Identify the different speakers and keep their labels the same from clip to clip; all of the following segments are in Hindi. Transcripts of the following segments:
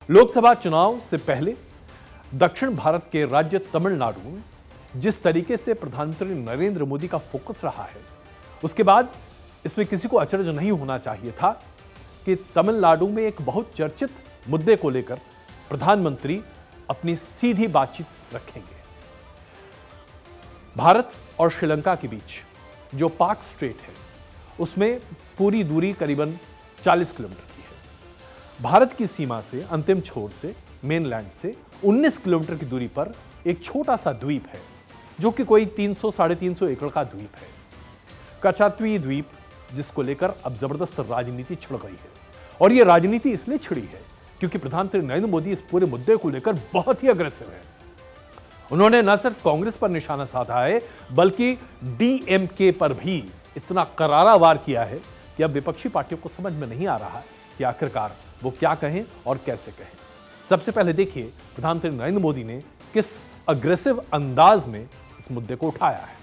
Speaker 1: लोकसभा चुनाव से पहले दक्षिण भारत के राज्य तमिलनाडु में जिस तरीके से प्रधानमंत्री नरेंद्र मोदी का फोकस रहा है, उसके बाद इसमें किसी को अचरज नहीं होना चाहिए था कि तमिलनाडु में एक बहुत चर्चित मुद्दे को लेकर प्रधानमंत्री अपनी सीधी बातचीत रखेंगे। भारत और श्रीलंका के बीच जो पाक स्ट्रेट है, उसमें पूरी दूरी करीबन 40 किलोमीटर की है। भारत की सीमा से, अंतिम छोर से, मेनलैंड से 19 किलोमीटर की दूरी पर एक छोटा सा द्वीप है, जो कि कोई 300-350 एकड़ का द्वीप है, कचाथवी द्वीप, जिसको लेकर अब जबरदस्त राजनीति छिड़ गई है। और यह राजनीति इसलिए छिड़ी है क्योंकि प्रधानमंत्री नरेंद्र मोदी इस पूरे मुद्दे को लेकर बहुत ही अग्रेसिव है। उन्होंने न सिर्फ कांग्रेस पर निशाना साधा है, बल्कि डीएमके पर भी इतना करारा वार किया है कि अब विपक्षी पार्टियों को समझ में नहीं आ रहा कि आखिरकार वो क्या कहें और कैसे कहें। सबसे पहले देखिए प्रधानमंत्री नरेंद्र मोदी ने किस अग्रेसिव अंदाज में इस मुद्दे को उठाया है।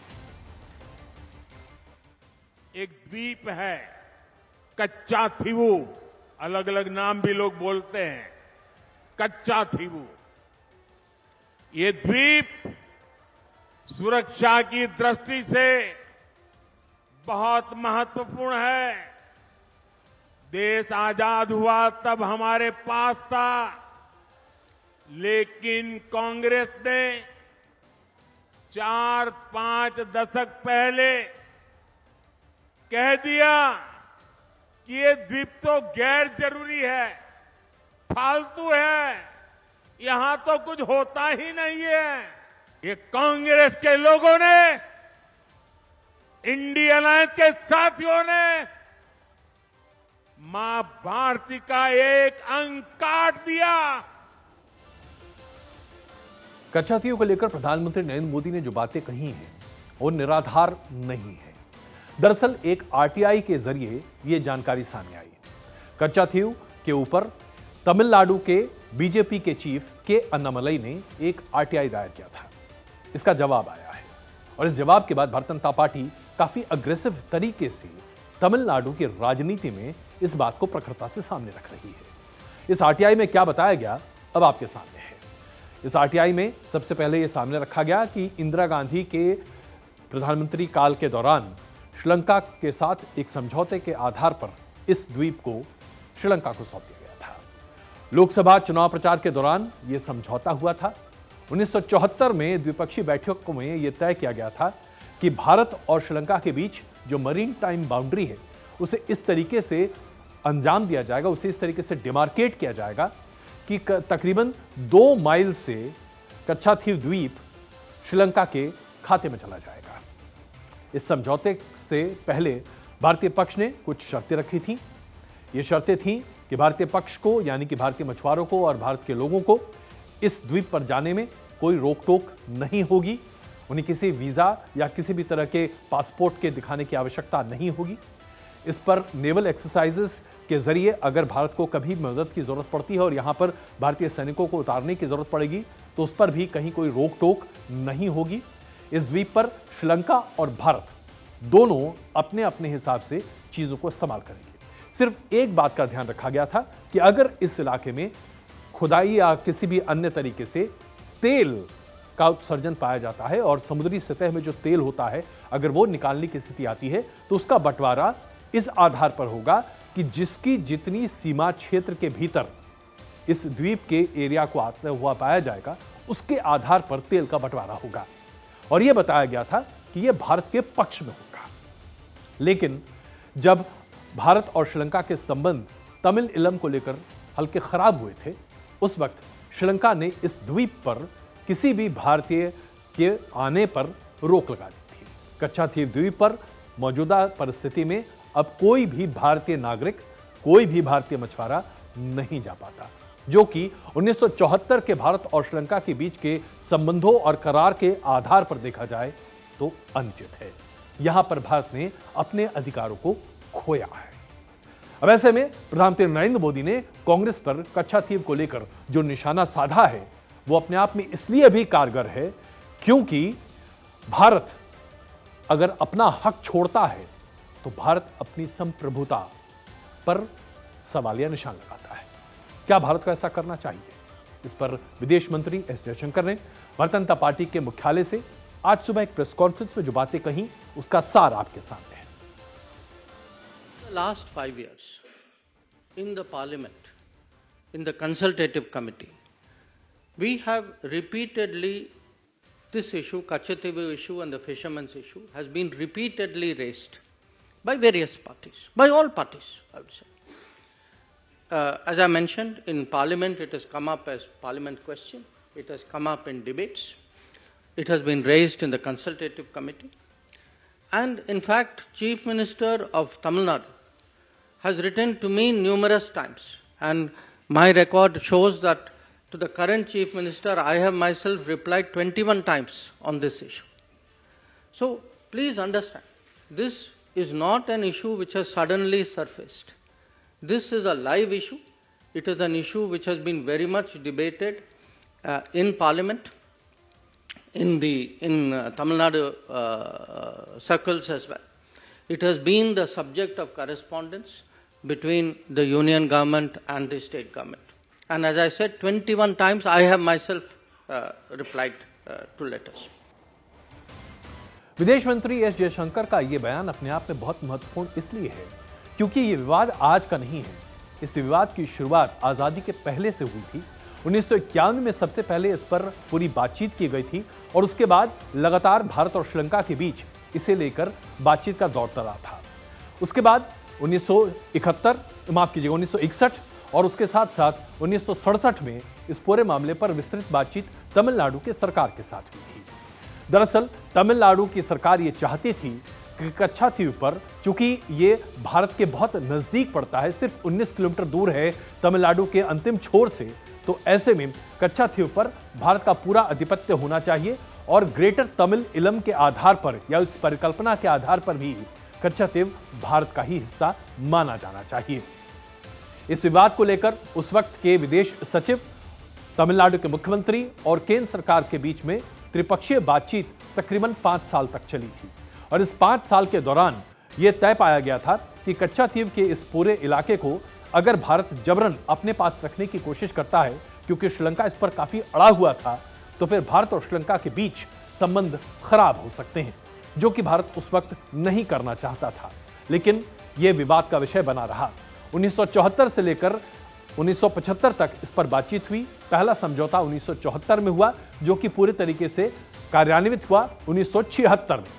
Speaker 2: एक द्वीप है कच्चा थीवू, अलग अलग नाम भी लोग बोलते हैं, कच्चा थीवू। ये द्वीप सुरक्षा की दृष्टि से बहुत महत्वपूर्ण है। देश आजाद हुआ तब हमारे पास था, लेकिन कांग्रेस ने 4-5 दशक पहले कह दिया कि ये द्वीप तो गैर जरूरी है, फालतू है, यहां तो कुछ होता ही नहीं है। ये कांग्रेस के लोगों ने, इंडिया अलायंस के साथियों ने मां भारती का एक अंग काट दिया।
Speaker 1: कच्चाथियों को लेकर प्रधानमंत्री नरेंद्र मोदी ने जो बातें कही हैं, वो निराधार नहीं है। दरअसल एक आरटीआई के जरिए यह जानकारी सामने आई। कच्चाथीव के ऊपर तमिलनाडु के बीजेपी के चीफ के अन्नामलई ने एक आरटीआई दायर किया था। इसका जवाब आया है और इस जवाब के बाद भारतीय जनता पार्टी काफी अग्रेसिव तरीके से तमिलनाडु की राजनीति में इस बात को प्रखरता से सामने रख रही है। इस आरटीआई में क्या बताया गया, अब आपके सामने है। इस आरटीआई में सबसे पहले यह सामने रखा गया कि इंदिरा गांधी के प्रधानमंत्री काल के दौरान श्रीलंका के साथ एक समझौते के आधार पर इस द्वीप को श्रीलंका को सौंप दिया गया था। लोकसभा चुनाव प्रचार के दौरान यह समझौता हुआ था। 1974 में द्विपक्षीय बैठकों में यह तय किया गया था कि भारत और श्रीलंका के बीच जो मरीन टाइम बाउंड्री है, उसे इस तरीके से अंजाम दिया जाएगा, उसे इस तरीके से डिमार्केट किया जाएगा कि तकरीबन 2 माइल से कच्चाथीव द्वीप श्रीलंका के खाते में चला जाएगा। इस समझौते से पहले भारतीय पक्ष ने कुछ शर्तें रखी थी। ये शर्तें थीं कि भारतीय पक्ष को, यानी कि भारतीय मछुआरों को और भारत के लोगों को इस द्वीप पर जाने में कोई रोक टोक नहीं होगी। उन्हें किसी वीजा या किसी भी तरह के पासपोर्ट के दिखाने की आवश्यकता नहीं होगी। इस पर नेवल एक्सरसाइजेस के जरिए अगर भारत को कभी मदद की जरूरत पड़ती है और यहां पर भारतीय सैनिकों को उतारने की जरूरत पड़ेगी, तो उस पर भी कहीं कोई रोक टोक नहीं होगी। इस द्वीप पर श्रीलंका और भारत दोनों अपने अपने हिसाब से चीजों को इस्तेमाल करेंगे। सिर्फ एक बात का ध्यान रखा गया था कि अगर इस इलाके में खुदाई या किसी भी अन्य तरीके से तेल का उत्सर्जन पाया जाता है और समुद्री सतह में जो तेल होता है, अगर वो निकालने की स्थिति आती है, तो उसका बंटवारा इस आधार पर होगा कि जिसकी जितनी सीमा क्षेत्र के भीतर इस द्वीप के एरिया को आता हुआ पाया जाएगा, उसके आधार पर तेल का बंटवारा होगा। और यह बताया गया था कि यह भारत के पक्ष में होगा। लेकिन जब भारत और श्रीलंका के संबंध तमिल इलम को लेकर हल्के खराब हुए थे, उस वक्त श्रीलंका ने इस द्वीप पर किसी भी भारतीय के आने पर रोक लगा दी थी। कच्चाथीव द्वीप पर मौजूदा परिस्थिति में अब कोई भी भारतीय नागरिक, कोई भी भारतीय मछुआरा नहीं जा पाता, जो कि 1974 के भारत और श्रीलंका के बीच के संबंधों और करार के आधार पर देखा जाए तो अनुचित है। यहां पर भारत ने अपने अधिकारों को खोया है। अब ऐसे में प्रधानमंत्री नरेंद्र मोदी ने कांग्रेस पर कच्चाथीव को लेकर जो निशाना साधा है, वो अपने आप में इसलिए भी कारगर है क्योंकि भारत अगर अपना हक छोड़ता है तो भारत अपनी संप्रभुता पर सवालिया निशान लगाता है। क्या भारत को ऐसा करना चाहिए? इस पर विदेश मंत्री एस जयशंकर ने भारतीय जनता पार्टी के मुख्यालय से आज सुबह एक प्रेस कॉन्फ्रेंस में जो बातें कही, उसका सार आपके सामने है।
Speaker 3: Last 5 years in the parliament, in the consultative committee, we have repeatedly, this issue, Kachativu issue and the fishermen's issue has been repeatedly raised by various parties, by all parties, I would say. As I mentioned, in parliament it has come up as parliament question, it has come up in debates, it has been raised in the consultative committee, and in fact, Chief Minister of Tamil Nadu has written to me numerous times, and my record shows that to the current Chief Minister, I have myself replied 21 times on this issue. So please understand, this is not an issue which has suddenly surfaced. This is a live issue. It is an issue which has been very much debated in Parliament, in Tamil Nadu circles as well. It has been the subject of correspondence between the union government and the state government. And as I said, 21 times I have myself replied to letters.
Speaker 1: विदेश मंत्री एस जयशंकर का यह बयान अपने आप में बहुत महत्वपूर्ण इसलिए है क्योंकि यह विवाद आज का नहीं है। इस विवाद की शुरुआत आजादी के पहले से हुई थी। 1991 में सबसे पहले इस पर पूरी बातचीत की गई थी और उसके बाद लगातार भारत और श्रीलंका के बीच इसे लेकर बातचीत का दौर चला था। उसके बाद 1961 और उसके साथ साथ 1967 में इस पूरे मामले पर विस्तृत बातचीत तमिलनाडु के सरकार के साथ हुई थी। दरअसल तमिलनाडु की सरकार ये चाहती थी कि कच्छातीव पर, चूंकि ये भारत के बहुत नजदीक पड़ता है, सिर्फ 19 किलोमीटर दूर है तमिलनाडु के अंतिम छोर से, तो ऐसे में कच्छातीव पर भारत का पूरा आधिपत्य होना चाहिए और ग्रेटर तमिल इलम के आधार पर या इस परिकल्पना के आधार पर भी कच्छातीव भारत का ही हिस्सा माना जाना चाहिए। इस विवाद को लेकर उस वक्त के विदेश सचिव, तमिलनाडु के मुख्यमंत्री और केंद्र सरकार के बीच में त्रिपक्षीय बातचीत तकरीबन 5 साल तक चली थी और इस 5 साल के दौरान यह तय पाया गया था कि कच्छातीव के इस पूरे इलाके को अगर भारत जबरन अपने पास रखने की कोशिश करता है, क्योंकि श्रीलंका इस पर काफी अड़ा हुआ था, तो फिर भारत और श्रीलंका के बीच संबंध खराब हो सकते हैं, जो कि भारत उस वक्त नहीं करना चाहता था। लेकिन यह विवाद का विषय बना रहा। 1974 से लेकर 1975 तक इस पर बातचीत हुई। पहला समझौता 1974 में हुआ, जो कि पूरे तरीके से कार्यान्वित हुआ 1976 में।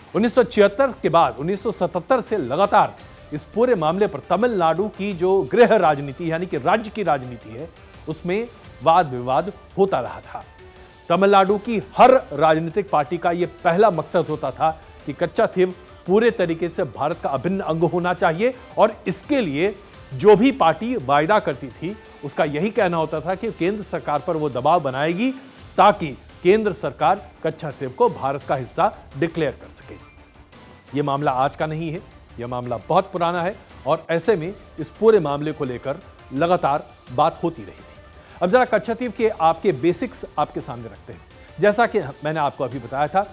Speaker 1: 1976 के बाद 1977 से लगातार इस पूरे मामले पर तमिलनाडु की जो गृह राजनीति यानी कि राज्य की राजनीति है, उसमें वाद विवाद होता रहा था। तमिलनाडु की हर राजनीतिक पार्टी का यह पहला मकसद होता था कि कच्छातीव पूरे तरीके से भारत का अभिन्न अंग होना चाहिए और इसके लिए जो भी पार्टी वायदा करती थी उसका यही कहना होता था कि केंद्र सरकार पर वो दबाव बनाएगी ताकि केंद्र सरकार कच्छातीव को भारत का हिस्सा डिक्लेयर कर सके। यह मामला आज का नहीं है, यह मामला बहुत पुराना है और ऐसे में इस पूरे मामले को लेकर लगातार बात होती रही थी। अब जरा कच्छातीव के आपके बेसिक्स आपके सामने रखते हैं। जैसा कि मैंने आपको अभी बताया था,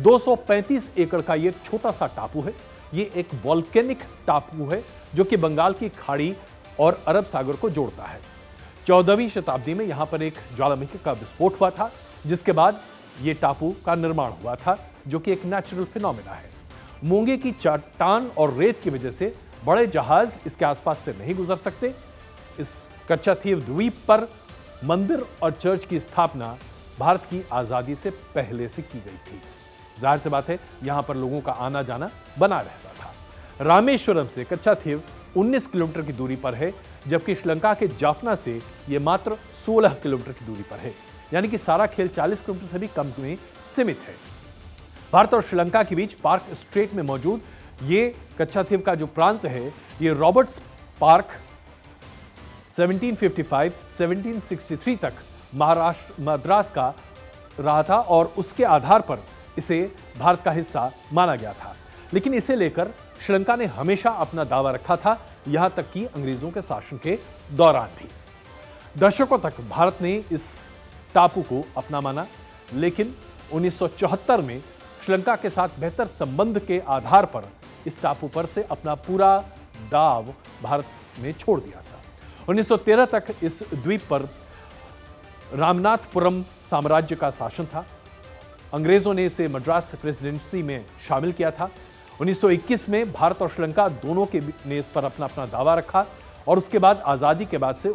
Speaker 1: 235 एकड़ का ये छोटा सा टापू है। ये एक वॉल्केनिक टापू है जो कि बंगाल की खाड़ी और अरब सागर को जोड़ता है। 14वीं शताब्दी में यहां पर एक ज्वालामुखी का विस्फोट हुआ था, जिसके बाद ये टापू का निर्माण हुआ था, जो कि एक नेचुरल फिनोमेना है। मूंगे की चट्टान और रेत की वजह से बड़े जहाज इसके आसपास से नहीं गुजर सकते। इस कच्छातीव द्वीप पर मंदिर और चर्च की स्थापना भारत की आजादी से पहले से की गई थी। जाहिर सी बात है, यहां पर लोगों का आना जाना बना रहता था। रामेश्वरम से कच्छातीव 19 किलोमीटर की दूरी पर है, जबकि श्रीलंका के जाफना से यह मात्र 16 किलोमीटर की दूरी पर है। यानी कि सारा खेल 40 किलोमीटर से भी कम में सीमित है। भारत और श्रीलंका के बीच पार्क स्ट्रेट में मौजूद ये कच्छातीव का जो प्रांत है, ये रॉबर्ट्स पार्क 1755-1763 तक मद्रास का रहा था और उसके आधार पर इसे भारत का हिस्सा माना गया था। लेकिन इसे लेकर श्रीलंका ने हमेशा अपना दावा रखा था, यहां तक कि अंग्रेजों के शासन के दौरान भी। दशकों तक भारत ने इस टापू को अपना माना, लेकिन 1974 में श्रीलंका के साथ बेहतर संबंध के आधार पर इस टापू पर से अपना पूरा दाव भारत ने छोड़ दिया था। 1913 तक इस द्वीप पर रामनाथपुरम साम्राज्य का शासन था। अंग्रेजों ने इसे मद्रास प्रेसिडेंसी में शामिल किया था। 1921 में भारत और श्रीलंका दोनों के ने इस पर अपना अपना दावा रखा और उसके बाद आजादी के बाद से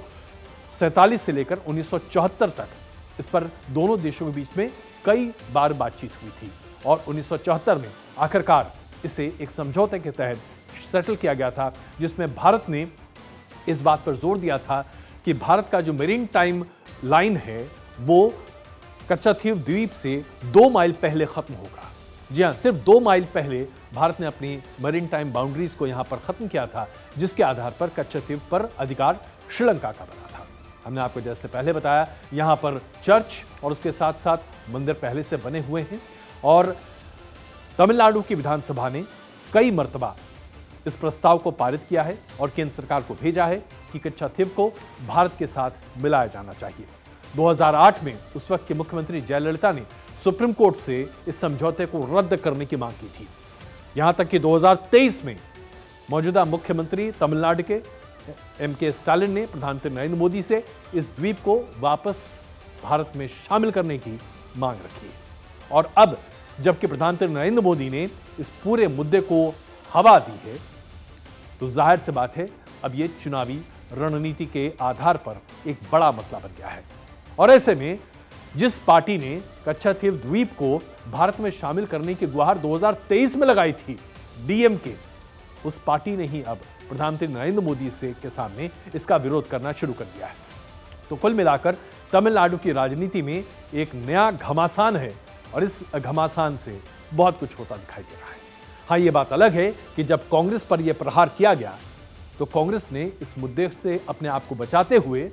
Speaker 1: 1947 से लेकर 1974 तक इस पर दोनों देशों के बीच में कई बार बातचीत हुई थी और 1974 में आखिरकार इसे एक समझौते के तहत सेटल किया गया था, जिसमें भारत ने इस बात पर जोर दिया था कि भारत का जो मेरीन टाइम लाइन है वो कच्छातीव द्वीप से 2 माइल पहले खत्म होगा। जी हां, सिर्फ 2 माइल पहले भारत ने अपनी मरीन टाइम बाउंड्रीज को यहां पर खत्म किया था, जिसके आधार पर कच्छातीव पर अधिकार श्रीलंका का बना था। हमने आपको जैसे पहले बताया, यहां पर चर्च और उसके साथ साथ मंदिर पहले से बने हुए हैं और तमिलनाडु की विधानसभा ने कई मर्तबा इस प्रस्ताव को पारित किया है और केंद्र सरकार को भेजा है कि कच्छातीव को भारत के साथ मिलाया जाना चाहिए। 2008 में उस वक्त के मुख्यमंत्री जयललिता ने सुप्रीम कोर्ट से इस समझौते को रद्द करने की मांग की थी। यहां तक कि 2023 में मौजूदा मुख्यमंत्री तमिलनाडु के एम.के. स्टालिन ने प्रधानमंत्री नरेंद्र मोदी से इस द्वीप को वापस भारत में शामिल करने की मांग रखी। और अब जबकि प्रधानमंत्री नरेंद्र मोदी ने इस पूरे मुद्दे को हवा दी है, तो जाहिर सी बात है अब ये चुनावी रणनीति के आधार पर एक बड़ा मसला बन गया है। और ऐसे में जिस पार्टी ने कच्छातीव द्वीप को भारत में शामिल करने की गुहार 2023 में लगाई थी, डीएमके, उस पार्टी ने ही अब प्रधानमंत्री नरेंद्र मोदी से के सामने इसका विरोध करना शुरू कर दिया है। तो कुल मिलाकर तमिलनाडु की राजनीति में एक नया घमासान है और इस घमासान से बहुत कुछ होता दिखाई दे रहा है। हाँ, ये बात अलग है कि जब कांग्रेस पर यह प्रहार किया गया तो कांग्रेस ने इस मुद्दे से अपने आप को बचाते हुए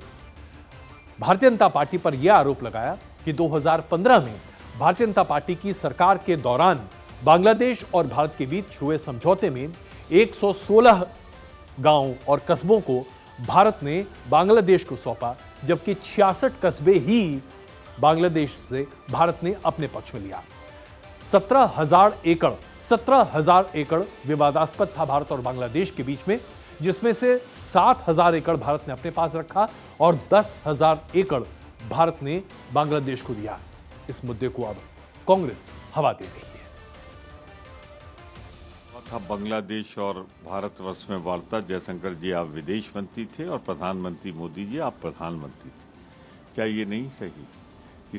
Speaker 1: भारतीय जनता पार्टी पर यह आरोप लगाया कि 2015 में भारतीय जनता पार्टी की सरकार के दौरान बांग्लादेश और भारत के बीच हुए समझौते में 116 गांवों और कस्बों को भारत ने बांग्लादेश को सौंपा, जबकि 66 कस्बे ही बांग्लादेश से भारत ने अपने पक्ष में लिया। 17,000 एकड़ विवादास्पद था भारत और बांग्लादेश के बीच में, जिसमें से 7,000 एकड़ भारत ने अपने पास रखा और 10,000 एकड़ भारत ने बांग्लादेश को दिया। इस मुद्दे को अब कांग्रेस हवा दे रही है।
Speaker 4: था बांग्लादेश और भारतवर्ष में वार्ता। जयशंकर जी आप विदेश मंत्री थे और प्रधानमंत्री मोदी जी आप प्रधानमंत्री थे। क्या ये नहीं सही कि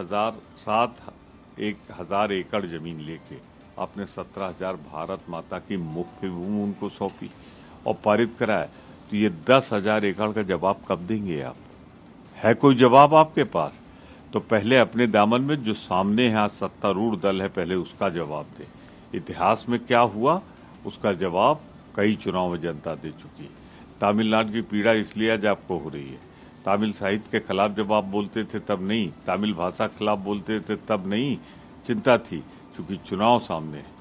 Speaker 4: 7,000 एकड़ जमीन लेके आपने 17,000 भारत माता की मुख्य भूमि उनको सौंपी और पारित कराया? तो ये 10,000 एकड़ का जवाब कब देंगे आप? है कोई जवाब आपके पास? तो पहले अपने दामन में जो सामने है आज सत्तारूढ़ दल है, पहले उसका जवाब दे। इतिहास में क्या हुआ उसका जवाब कई चुनाव में जनता दे चुकी है। तमिलनाडु की पीड़ा इसलिए आज आपको हो रही है। तमिल साहित्य के खिलाफ जब आप बोलते थे तब नहीं, तमिल भाषा के खिलाफ बोलते थे तब नहीं चिंता थी, क्योंकि चुनाव सामने है।